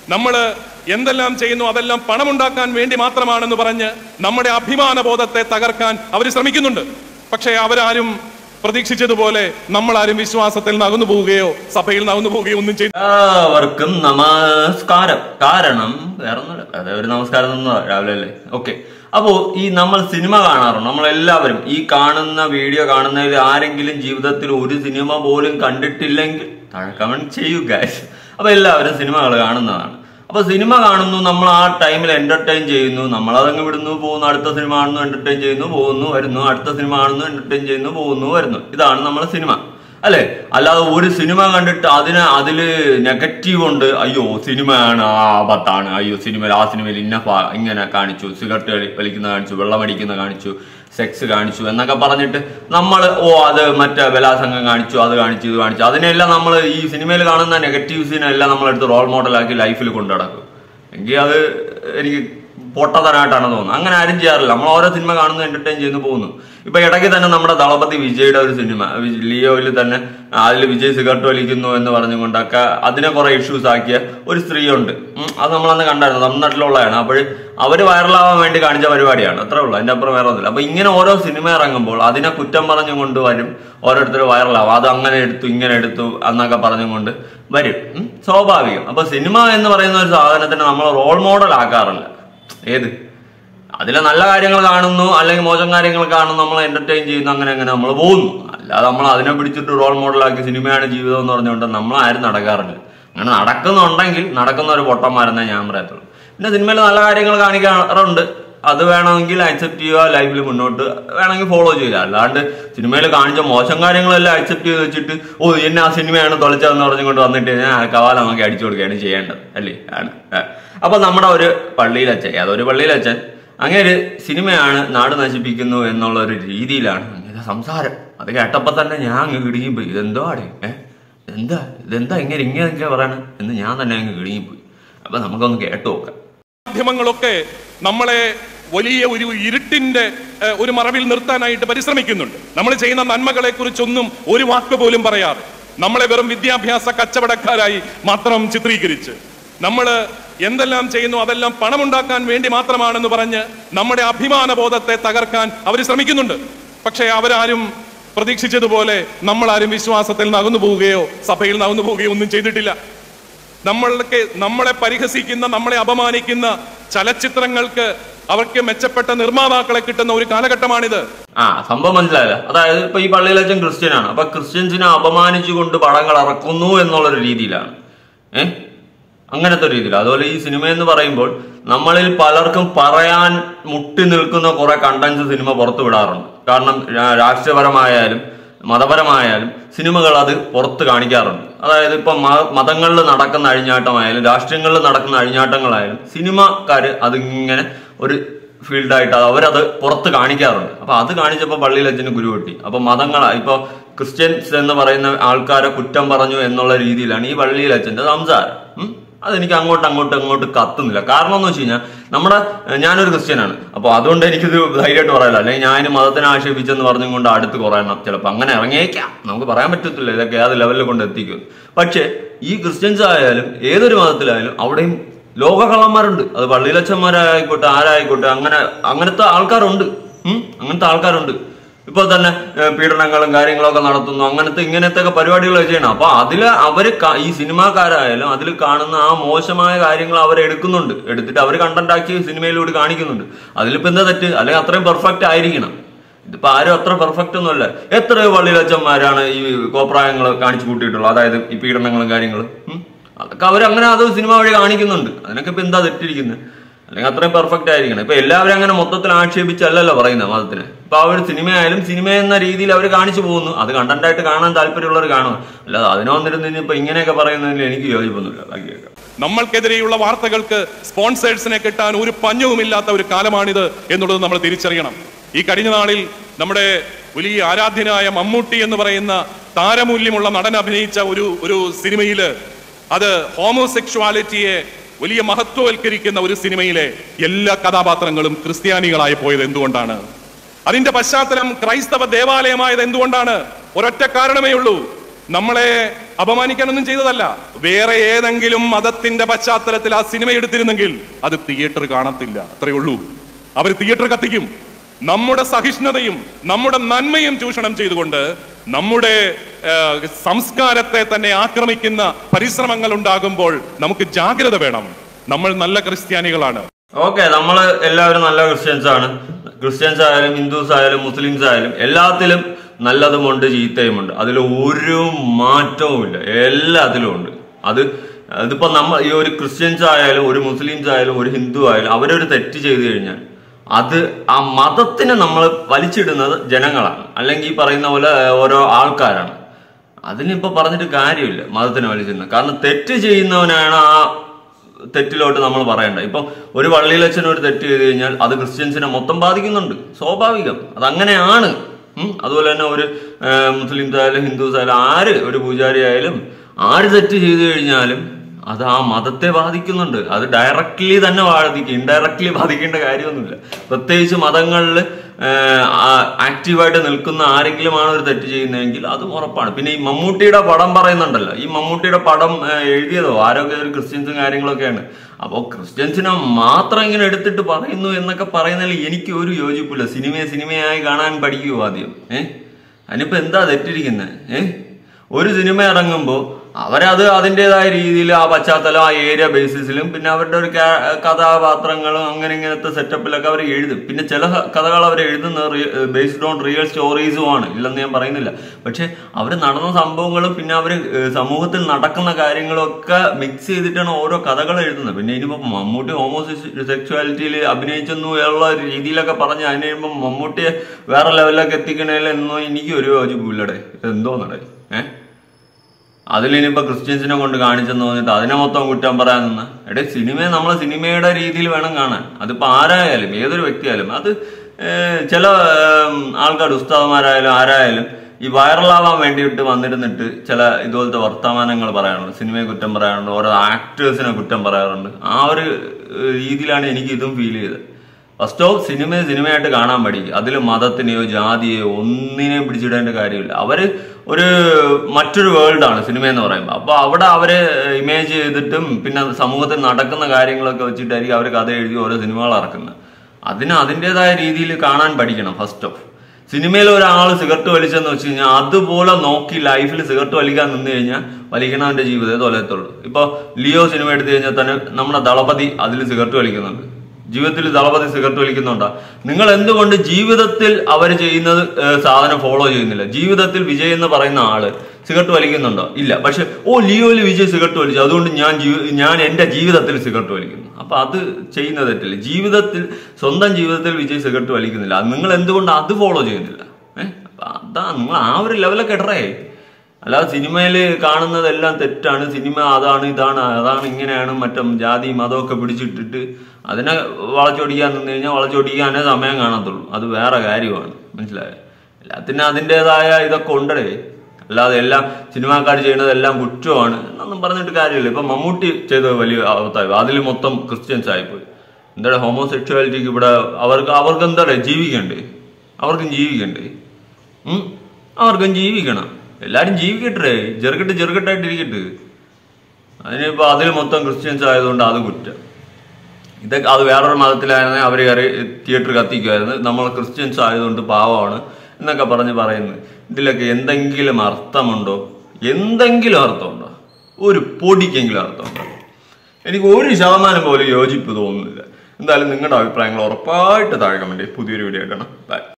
നമ്മൾ എന്തെല്ലാം ചെയ്യുന്നു അതെല്ലാം പണമുണ്ടാക്കാൻ വേണ്ടി മാത്രമാണെന്ന് പറഞ്ഞ് നമ്മുടെ അഭിമാനബോധത്തെ തകർക്കാൻ അവർ ശ്രമിക്കുന്നുണ്ട്. പക്ഷേ അവരാരും പ്രതീക്ഷിച്ചതുപോലെ നമ്മളാരും വിശ്വാസത്തിൽ നകന്നു പോവുകയോ സഭയിൽ നകന്നു പോവുകയോ ഒന്നും ചെയ്തു. അവർക്കും നമസ്കാരം. കാരണം വേറെ ഒന്നുമില്ല, ഒരു നമസ്കാരം രാവിലെ അല്ലേ. ഓക്കെ, അപ്പോ ഈ നമ്മൾ സിനിമ കാണാറുണ്ട്. നമ്മളെല്ലാവരും ഈ കാണുന്ന വീഡിയോ കാണുന്നതിൽ ആരെങ്കിലും ജീവിതത്തിൽ ഒരു സിനിമ പോലും കണ്ടിട്ടില്ലെങ്കിൽ താഴെ കമന്റ് ചെയ്യുക. അപ്പൊ എല്ലാവരും സിനിമകൾ കാണുന്നതാണ്. അപ്പൊ സിനിമ കാണുന്നു, നമ്മൾ ആ ടൈമിൽ എന്റർടൈൻ ചെയ്യുന്നു, നമ്മളതങ്ങ് വിടുന്നു, പോകുന്നു, അടുത്ത സിനിമ കാണുന്നു, എന്റർടൈൻ ചെയ്യുന്നു, പോകുന്നു, വരുന്നു, അടുത്ത സിനിമ കാണുന്നു, എന്റർടൈൻ ചെയ്യുന്നു, പോകുന്നു, വരുന്നു. ഇതാണ് നമ്മുടെ സിനിമ അല്ലെ? അല്ലാതെ ഒരു സിനിമ കണ്ടിട്ട് അതില് നെഗറ്റീവ് ഉണ്ട്, അയ്യോ സിനിമയാണ് ആപത്താണ്, അയ്യോ സിനിമയിൽ ആ സിനിമയിൽ ഇങ്ങനെ കാണിച്ചു, സിഗരറ്റ് വലിക്കുന്ന കാണിച്ചു, വെള്ളമടിക്കുന്ന കാണിച്ചു, സെക്സ് കാണിച്ചു എന്നൊക്കെ പറഞ്ഞിട്ട് നമ്മൾ അത് മറ്റേ ബലാസംഗം കാണിച്ചു, അത് കാണിച്ചു, ഇത് കാണിച്ചു, അതിനെല്ലാം നമ്മൾ ഈ സിനിമയിൽ കാണുന്ന നെഗറ്റീവ്സിനെല്ലാം നമ്മളെടുത്ത് റോൾ മോഡലാക്കി ലൈഫിൽ കൊണ്ടു നടക്കും. എങ്കിൽ അത് എനിക്ക് പൊട്ടത്തനായിട്ടാണ് തോന്നുന്നത്. അങ്ങനെ ആരും ചെയ്യാറില്ല. നമ്മൾ ഓരോ സിനിമ കാണുന്നു, എന്റർടൈൻ ചെയ്യുന്നു, പോകുന്നു. ഇപ്പൊ ഇടയ്ക്ക് തന്നെ നമ്മുടെ ദളപതി വിജയുടെ ഒരു സിനിമ ലിയോയിൽ തന്നെ അതിൽ വിജയ് സിഗരറ്റ് വലിക്കുന്നു എന്ന് പറഞ്ഞുകൊണ്ടൊക്കെ അതിനെ കുറെ ഇഷ്യൂസ് ആക്കിയ ഒരു സ്ത്രീയുണ്ട്. അത് നമ്മളന്ന് കണ്ടായിരുന്നു, തമിഴ്നാട്ടിലുള്ളതാണ്. അപ്പോൾ അവര് വൈറലാവാൻ വേണ്ടി കാണിച്ച പരിപാടിയാണ്, അത്രേ ഉള്ളൂ, അതിന്റെ അപ്പുറം വേറെ ഒന്നുമില്ല. അപ്പൊ ഇങ്ങനെ ഓരോ സിനിമ ഇറങ്ങുമ്പോൾ അതിനെ കുറ്റം പറഞ്ഞുകൊണ്ട് വരും, ഓരോരുത്തർ വൈറലാവും, അത് അങ്ങനെ എടുത്തു ഇങ്ങനെ എടുത്തു എന്നൊക്കെ പറഞ്ഞുകൊണ്ട് വരും. സ്വാഭാവികം. അപ്പൊ സിനിമ എന്ന് പറയുന്ന ഒരു സാധനത്തിന് നമ്മൾ റോൾ മോഡൽ ആക്കാറില്ല. ഏത് അതിലെ നല്ല കാര്യങ്ങൾ കാണുന്നു അല്ലെങ്കിൽ മോശം കാര്യങ്ങൾ കാണുന്നു, നമ്മൾ എന്റർടൈൻ ചെയ്യുന്നു, അങ്ങനെ നമ്മൾ പോകുന്നു. അല്ലാതെ നമ്മൾ അതിനെ പിടിച്ചിട്ട് റോൾ മോഡലാക്കി സിനിമയാണ് ജീവിതം എന്ന് പറഞ്ഞുകൊണ്ട് നമ്മൾ ആരും നടക്കാറില്ല. അങ്ങനെ നടക്കുന്നുണ്ടെങ്കിൽ നടക്കുന്ന ഒരു പൊട്ടന്മാരെന്നേ ഞാൻ പറയത്തുള്ളൂ. പിന്നെ സിനിമയിൽ നല്ല കാര്യങ്ങൾ കാണിക്കാറുണ്ട്, അത് വേണമെങ്കിൽ അക്സെപ്റ്റ് ചെയ്യുക, ലൈഫിൽ മുന്നോട്ട് വേണമെങ്കിൽ ഫോളോ ചെയ്യുക. അല്ലാണ്ട് സിനിമയിൽ കാണിച്ച മോശം കാര്യങ്ങളെല്ലാം അക്സെപ്റ്റ് ചെയ്ത് വെച്ചിട്ട് എന്നെ ആ സിനിമയാണ് തൊലച്ചതെന്ന് പറഞ്ഞുകൊണ്ട് വന്നിട്ട് ഞാൻ കവാല നമുക്ക് അടിച്ചു കൊടുക്കുകയാണ് ചെയ്യേണ്ടത് അല്ലേ? ആണ്. അപ്പൊ നമ്മുടെ ഒരു പള്ളിയിലച്ഛൻ, അതൊരു പള്ളിയിലച്ഛൻ, അങ്ങനെ സിനിമയാണ് നാട് നശിപ്പിക്കുന്നു എന്നുള്ള ഒരു രീതിയിലാണ് അങ്ങനെ സംസാരം. അത് കേട്ടപ്പോ തന്നെ ഞാൻ അങ്ങ് കിടുങ്ങിപ്പോയി. ഇതെന്തോ ആടെ ഇതെന്താ ഇങ്ങനെയൊക്കെ പറയണ എന്ന് ഞാൻ തന്നെ അങ്ങ് കിടുങ്ങിപ്പോയി. അപ്പൊ നമുക്കൊന്ന് കേട്ടു നോക്കാം. മാധ്യമങ്ങളൊക്കെ നമ്മളെ വലിയ ഒരു ഇരുട്ടിന്റെ ഒരു മറവിൽ നിർത്താനായിട്ട് പരിശ്രമിക്കുന്നുണ്ട്. നമ്മൾ ചെയ്യുന്ന നന്മകളെ കുറിച്ചൊന്നും ഒരു വാക്ക് പോലും പറയാതെ നമ്മളെ വെറും വിദ്യാഭ്യാസ കച്ചവടക്കാരായി മാത്രം ചിത്രീകരിച്ച് നമ്മൾ എന്തെല്ലാം ചെയ്യുന്നു അതെല്ലാം പണമുണ്ടാക്കാൻ വേണ്ടി മാത്രമാണെന്ന് പറഞ്ഞ് നമ്മുടെ അഭിമാനബോധത്തെ തകർക്കാൻ അവർ ശ്രമിക്കുന്നുണ്ട്. പക്ഷേ അവരാരും പ്രതീക്ഷിച്ചതുപോലെ നമ്മളാരും വിശ്വാസത്തിൽ നകന്നു പോവുകയോ സഭയിൽ നകന്നു പോവുകയോ ഒന്നും ചെയ്തിട്ടില്ല. നമ്മളെ പരിഹസിക്കുന്ന, നമ്മളെ അപമാനിക്കുന്ന ചലച്ചിത്രങ്ങൾക്ക് അവർക്ക് മെച്ചപ്പെട്ട നിർമ്മാതാക്കളെ കിട്ടുന്ന ഒരു കാലഘട്ടമാണിത്. സംഭവം മനസ്സിലായില്ല. അതായത് ഇപ്പൊ ഈ പള്ളിയിലച്ഛൻ ക്രിസ്ത്യനാണ്. അപ്പൊ ക്രിസ്ത്യൻസിനെ അപമാനിച്ചുകൊണ്ട് പടങ്ങൾ ഇറക്കുന്നു എന്നുള്ളൊരു രീതിയിലാണ്, അങ്ങനത്തെ ഒരു രീതിയിൽ. അതുപോലെ ഈ സിനിമ എന്ന് പറയുമ്പോൾ നമ്മളിൽ പലർക്കും പറയാൻ മുട്ടി നിൽക്കുന്ന കുറെ കണ്ടന്റ്സ് സിനിമ പുറത്തു വിടാറുണ്ട്. കാരണം രാഷ്ട്രീയപരമായാലും മതപരമായാലും സിനിമകൾ അത് പുറത്ത് കാണിക്കാറുണ്ട്. അതായത് ഇപ്പൊ മതങ്ങളിൽ നടക്കുന്ന അഴിഞ്ഞാട്ടമായാലും രാഷ്ട്രീയങ്ങളിൽ നടക്കുന്ന അഴിഞ്ഞാട്ടങ്ങളായാലും സിനിമക്കാര് അതിങ്ങനെ ഒരു ഫീൽഡായിട്ട് അവരത് പുറത്ത് കാണിക്കാറുണ്ട്. അപ്പൊ അത് കാണിച്ചപ്പോ പള്ളിയിലച്ഛന് ഗുരുവെട്ടി. അപ്പൊ ഇപ്പൊ ക്രിസ്ത്യൻസ് എന്ന് പറയുന്ന ആൾക്കാരെ കുറ്റം പറഞ്ഞു എന്നുള്ള രീതിയിലാണ് ഈ പള്ളിയിലച്ഛന്റെ സംസാരം. അതെനിക്ക് അങ്ങോട്ട് കത്തുന്നില്ല. കാരണം എന്ന് വെച്ച് കഴിഞ്ഞാൽ ഞാനൊരു ക്രിസ്ത്യനാണ്. അപ്പൊ അതുകൊണ്ട് എനിക്കിത് ധൈര്യമായിട്ട് പറയാലോ. അല്ലെങ്കിൽ ഞാൻ മതത്തിനെ ആക്ഷേപിച്ചെന്ന് പറഞ്ഞുകൊണ്ട് അടുത്ത് കുറയണം. ചിലപ്പോൾ അങ്ങനെ ഇറങ്ങിയേക്കാം, നമുക്ക് പറയാൻ പറ്റത്തില്ല ഇതൊക്കെ ഏത് ലെവലിൽ കൊണ്ട് എത്തിക്കും. പക്ഷെ ഈ ക്രിസ്ത്യൻസ് ആയാലും ഏതൊരു മതത്തിലായാലും അവിടെയും ലോകകള്ളന്മാരുണ്ട്. അത് പള്ളിയിലച്ഛന്മാരായിക്കോട്ടെ ആരായിക്കോട്ടെ അങ്ങനത്തെ ആൾക്കാരുണ്ട്. ഇപ്പൊ തന്നെ പീഡനങ്ങളും കാര്യങ്ങളൊക്കെ നടത്തുന്നു, ഇങ്ങനത്തെ ഒക്കെ പരിപാടികൾ ചെയ്യണം. അപ്പൊ അവര് ഈ സിനിമാക്കാരായാലും അതിൽ കാണുന്ന ആ മോശമായ കാര്യങ്ങൾ എടുത്തിട്ട് അവർ കണ്ടന്റ് ആക്കി സിനിമയിലൂടെ കാണിക്കുന്നുണ്ട്. അതിലിപ്പോ എന്താ തെറ്റ്? അല്ലെങ്കിൽ അത്രയും പെർഫെക്റ്റ് ആയിരിക്കണം. ഇതിപ്പോ ആരും അത്ര പെർഫെക്റ്റ് ഒന്നുമല്ല. എത്രയോ പള്ളിയിലച്ഛന്മാരാണ് ഈ കോപ്രായങ്ങൾ കാണിച്ചു കൂട്ടിയിട്ടുള്ളത്, അതായത് ഈ പീഡനങ്ങളും കാര്യങ്ങളും. അതൊക്കെ അത് സിനിമ വഴി കാണിക്കുന്നുണ്ട്. അതിനൊക്കെ ഇപ്പൊ എന്താ തെറ്റിരിക്കുന്നത്? അല്ലെങ്കിൽ അത്രയും പെർഫെക്റ്റ് ആയിരിക്കണം. ഇപ്പൊ എല്ലാവരും അങ്ങനെ മൊത്തത്തിൽ ആക്ഷേപിച്ചല്ലല്ലോ പറയുന്നത് മതത്തിന്. ഇപ്പൊ ആ ഒരു സിനിമയായാലും സിനിമ എന്ന രീതിയിൽ അവർ കാണിച്ചു പോകുന്നു. അത് കണ്ടന്റായിട്ട് കാണാൻ താല്പര്യമുള്ളവർ കാണും. അല്ലാതെ അതിനെ വന്നിരുന്ന് ഇപ്പൊ ഇങ്ങനെയൊക്കെ പറയുന്നതിൽ എനിക്ക് യോജിപ്പൊന്നുമില്ല. ബാക്കിയൊക്കെ നമ്മൾക്കെതിരെയുള്ള വാർത്തകൾക്ക് സ്പോൺസേഴ്സിനെ കിട്ടാൻ ഒരു പഞ്ഞവുമില്ലാത്ത ഒരു കാലമാണിത് എന്നുള്ളത് നമ്മൾ തിരിച്ചറിയണം. ഈ കഴിഞ്ഞ നാളിൽ നമ്മുടെ വലിയ ആരാധ്യനായ മമ്മൂട്ടി എന്ന് പറയുന്ന താരമൂല്യമുള്ള നടൻ അഭിനയിച്ച ഒരു സിനിമയില് അത് ഹോമോസെക്ഷുവാലിറ്റിയെ വലിയ മഹത്വവൽക്കരിക്കുന്ന ഒരു സിനിമയിലെ എല്ലാ കഥാപാത്രങ്ങളും ക്രിസ്ത്യാനികളായി പോയത് എന്തുകൊണ്ടാണ്? അതിന്റെ പശ്ചാത്തലം ക്രൈസ്തവ ദേവാലയമായത് എന്തുകൊണ്ടാണ്? ഒരൊറ്റ കാരണമേ ഉള്ളൂ. നമ്മളെ അപമാനിക്കാനൊന്നും ചെയ്തതല്ല. വേറെ ഏതെങ്കിലും മതത്തിന്റെ പശ്ചാത്തലത്തിൽ ആ സിനിമ എടുത്തിരുന്നെങ്കിൽ അത് തിയേറ്റർ കാണത്തില്ല, അത്രയേ ഉള്ളൂ. അവർ തിയേറ്റർ കത്തിക്കും. നമ്മുടെ സഹിഷ്ണുതയും നമ്മുടെ നന്മയും ചൂഷണം ചെയ്തുകൊണ്ട് നമ്മുടെ സംസ്കാരത്തെ തന്നെ ആക്രമിക്കുന്ന പരിശ്രമങ്ങൾ ഉണ്ടാകുമ്പോൾ നമുക്ക് ജാഗ്രത വേണം. നമ്മൾ നല്ല ക്രിസ്ത്യാനികളാണ്. ഓക്കെ, നമ്മള് എല്ലാവരും നല്ല ക്രിസ്ത്യൻസ് ആണ്. ക്രിസ്ത്യൻസ് ആയാലും ഹിന്ദുസ് ആയാലും മുസ്ലിംസ് ആയാലും എല്ലാത്തിലും നല്ലതുമുണ്ട് ചീത്തയുമുണ്ട്. അതിൽ ഒരു മാറ്റവും ഇല്ല, എല്ലാത്തിലും ഉണ്ട്. അതിപ്പോ നമ്മൾ ഈ ഒരു ക്രിസ്ത്യൻസ് ആയാലും ഒരു മുസ്ലിംസ് ആയാലും ഒരു ഹിന്ദു ആയാലും അവരൊരു തെറ്റ് ചെയ്തു കഴിഞ്ഞാൽ അത് ആ മതത്തിനെ നമ്മൾ വലിച്ചിടുന്നത് ജനങ്ങളാണ്, അല്ലെങ്കിൽ പറയുന്ന പോലെ ഓരോ ആൾക്കാരാണ്. അതിനിപ്പോ പറഞ്ഞിട്ട് കാര്യമില്ല മതത്തിനെ വലിച്ചിടുന്നത്. കാരണം തെറ്റ് ചെയ്യുന്നവനാണ് ആ തെറ്റിലോട്ട് നമ്മൾ പറയേണ്ടത്. ഇപ്പൊ ഒരു പള്ളിയിലച്ഛൻ ഒരു തെറ്റ് ചെയ്ത് കഴിഞ്ഞാൽ അത് ക്രിസ്ത്യൻസിനെ മൊത്തം ബാധിക്കുന്നുണ്ട്, സ്വാഭാവികം, അതങ്ങനെയാണ്. അതുപോലെ തന്നെ ഒരു മുസ്ലിംസ് ആയാലും ഹിന്ദുസ് ആയാലും ഒരു പൂജാരി ആയാലും തെറ്റ് ചെയ്തു കഴിഞ്ഞാലും അത് ആ മതത്തെ ബാധിക്കുന്നുണ്ട്. അത് ഡയറക്ട്ലി തന്നെ ബാധിക്കും, ഇൻഡയറക്ട്ലി ബാധിക്കേണ്ട കാര്യമൊന്നുമില്ല. പ്രത്യേകിച്ച് മതങ്ങളിൽ ആക്റ്റീവായിട്ട് നിൽക്കുന്ന ആരെങ്കിലുമാണ് ഒരു തെറ്റ് ചെയ്യുന്നതെങ്കിൽ അത് ഉറപ്പാണ്. പിന്നെ ഈ മമ്മൂട്ടിയുടെ പടം പറയുന്നുണ്ടല്ലോ, ഈ മമ്മൂട്ടിയുടെ പടം എഴുതിയതോ ആരൊക്കെ ഒരു ക്രിസ്ത്യൻസും കാര്യങ്ങളൊക്കെയാണ്. അപ്പോൾ ക്രിസ്ത്യൻസിനെ മാത്രം ഇങ്ങനെ എടുത്തിട്ട് പറയുന്നു എന്നൊക്കെ പറയുന്നതിൽ എനിക്ക് ഒരു യോജിപ്പില്ല. സിനിമയായി കാണാൻ പഠിക്കുമോ ആദ്യം? അതിനിപ്പോ എന്താ തെറ്റിരിക്കുന്നത്? ഒരു സിനിമ ഇറങ്ങുമ്പോൾ അവരത് അതിൻ്റെതായ രീതിയിൽ ആ പശ്ചാത്തലം ആ ഏരിയ ബേസിസിലും പിന്നെ അവരുടെ ഒരു കഥാപാത്രങ്ങളും അങ്ങനെ ഇങ്ങനത്തെ സെറ്റപ്പിലൊക്കെ അവർ എഴുതും. പിന്നെ ചില കഥകൾ അവർ എഴുതുന്നത് ബേസ്ഡ് ഓൺ റിയൽ സ്റ്റോറീസുമാണ്, ഇല്ലെന്ന് ഞാൻ പറയുന്നില്ല. പക്ഷെ അവർ നടന്ന സംഭവങ്ങളും പിന്നെ അവർ സമൂഹത്തിൽ നടക്കുന്ന കാര്യങ്ങളൊക്കെ മിക്സ് ചെയ്തിട്ടാണ് ഓരോ കഥകൾ എഴുതുന്നത്. പിന്നെ ഇനിയിപ്പോൾ മമ്മൂട്ടി ഹോമോസെക്ച്വാലിറ്റിയിൽ അഭിനയിച്ചെന്നു ഉള്ള രീതിയിലൊക്കെ പറഞ്ഞ് അതിന് കഴിയുമ്പോൾ മമ്മൂട്ടിയെ വേറെ ലെവലിലൊക്കെ എത്തിക്കണേലെന്നോ എനിക്ക് ഒരു യോജിപ്പില്ലടേ. എന്തോന്നടേ അതിലിനിപ്പോ ക്രിസ്ത്യൻസിനെ കൊണ്ട് കാണിച്ചെന്ന് തോന്നിട്ട് അതിനെ മൊത്തം കുറ്റം പറയാൻ നിന്ന് സിനിമയെ നമ്മൾ സിനിമയുടെ രീതിയിൽ വേണം കാണാൻ. അതിപ്പോ ആരായാലും ഏതൊരു വ്യക്തിയായാലും അത് ചില ആൾക്കാർ ഉസ്താദന്മാരായാലും ആരായാലും ഈ വൈറലാവാൻ വേണ്ടിയിട്ട് വന്നിരുന്നിട്ട് ചില ഇതുപോലത്തെ വർത്തമാനങ്ങൾ പറയാറുണ്ട്, സിനിമയെ കുറ്റം പറയാറുണ്ട്, ഓരോ ആക്ടേഴ്സിനെ കുറ്റം പറയാറുണ്ട്. ആ ഒരു രീതിയിലാണ് എനിക്ക് ഇതും ഫീൽ ചെയ്തത്. ഫസ്റ്റ് ഓഫ് സിനിമയായിട്ട് കാണാൻ പഠിക്കുക. അതിൽ മതത്തിനെയോ ജാതിയെയോ ഒന്നിനെയും പിടിച്ചിടേണ്ട കാര്യമില്ല. അവര് മറ്റൊരു വേൾഡാണ് സിനിമ എന്ന് പറയുമ്പോൾ. അപ്പൊ അവിടെ അവര് ഇമേജ് ചെയ്തിട്ടും പിന്നെ സമൂഹത്തിൽ നടക്കുന്ന കാര്യങ്ങളൊക്കെ വെച്ചിട്ടായിരിക്കും അവർ കഥ എഴുതി ഓരോ സിനിമകൾ ഇറക്കുന്നത്. അതിൻ്റെതായ രീതിയിൽ കാണാൻ പഠിക്കണം. ഫസ്റ്റ് ഓഫ് സിനിമയിൽ ഒരാൾ സിഗരറ്റ് വലിച്ചെന്ന് വെച്ച് കഴിഞ്ഞാൽ അതുപോലെ നോക്കി ലൈഫിൽ സിഗരറ്റ് വലിക്കാൻ നിന്ന് കഴിഞ്ഞാൽ വലിക്കണവന്റെ ജീവിതത്തെ തൊലയത്തുള്ളൂ. ഇപ്പൊ ലിയോ സിനിമ എടുത്തു കഴിഞ്ഞാൽ തന്നെ നമ്മുടെ ദളപതി അതിൽ സിഗരറ്റ് വലിക്കുന്നുണ്ട്. ജീവിതത്തിൽ ദളപതി സിഗരറ്റ് വലിക്കുന്നുണ്ടോ? നിങ്ങൾ എന്തുകൊണ്ട് ജീവിതത്തിൽ അവർ ചെയ്യുന്നത് സാധനം ഫോളോ ചെയ്യുന്നില്ല? ജീവിതത്തിൽ വിജയ് എന്ന് പറയുന്ന ആള് സിഗരറ്റ് വലിക്കുന്നുണ്ടോ? ഇല്ല. പക്ഷെ ലിയോയിൽ വിജയ് സിഗരറ്റ് വലിച്ചു, അതുകൊണ്ട് ഞാൻ എന്റെ ജീവിതത്തിൽ സിഗരറ്റ് വലിക്കുന്നു. അപ്പൊ അത് ചെയ്യുന്ന തെറ്റില്ല. സ്വന്തം ജീവിതത്തിൽ വിജയ് സിഗരറ്റ് വലിക്കുന്നില്ല. നിങ്ങൾ എന്തുകൊണ്ട് അത് ഫോളോ ചെയ്യുന്നില്ല? അപ്പൊ അതാ നിങ്ങൾ ആ ഒരു ലെവലൊക്കെ ഇടറേ. അല്ലാതെ സിനിമയിൽ കാണുന്നതെല്ലാം തെറ്റാണ്, സിനിമ അതാണ് അതാണ് ഇങ്ങനെയാണ്, മറ്റും ജാതി മതമൊക്കെ പിടിച്ചിട്ടിട്ട് അതിനെ വളച്ചൊടിക്കാൻ നിന്ന് കഴിഞ്ഞാൽ വളച്ചൊടിക്കാനേ സമയം കാണത്തുള്ളൂ. അത് വേറെ കാര്യമാണ്, മനസ്സിലായോ? എല്ലാത്തിനും അതിൻ്റെതായ ഇതൊക്കെ ഉണ്ടേ. അല്ലാതെ എല്ലാം സിനിമാക്കാർ ചെയ്യുന്നതെല്ലാം കുറ്റമാണ് എന്നൊന്നും പറഞ്ഞിട്ട് കാര്യമില്ല. ഇപ്പൊ മമ്മൂട്ടി ചെയ്തത് വലിയ അബദ്ധമായി, അതിൽ മൊത്തം ക്രിസ്ത്യൻസ് ആയിപ്പോയി. എന്താ ഹോമോസെക്ച്വാലിറ്റിക്ക് ഇവിടെ അവർക്ക് എന്താ ജീവിക്കണ്ടേ? അവർക്കും ജീവിക്കണം. എല്ലാരും ജീവിക്കട്ടെ, ചെറുകെട്ടായിട്ടിരിക്കട്ടെ. അതിനിപ്പോ അതിൽ മൊത്തം ക്രിസ്ത്യൻസ് ആയതുകൊണ്ട് അത് കുറ്റം. ഇതൊക്കെ അത് വേറൊരു മതത്തിലായിരുന്നെങ്കിൽ അവർ കയറി തിയേറ്റർ കത്തിക്കുമായിരുന്നു. നമ്മൾ ക്രിസ്ത്യൻസ് ആയതുകൊണ്ട് പാവമാണ് എന്നൊക്കെ പറയുന്നത്. ഇതിലൊക്കെ എന്തെങ്കിലും അർത്ഥമുണ്ടോ? ഒരു പൊടിക്കെങ്കിലും അർത്ഥമുണ്ടോ? എനിക്ക് 1% പോലും യോജിപ്പ് തോന്നുന്നില്ല. എന്തായാലും നിങ്ങളുടെ അഭിപ്രായങ്ങൾ ഉറപ്പായിട്ട് താഴെ കമന്റ്. പുതിയൊരു വീഡിയോ ആയിട്ടാണ്. ബൈ.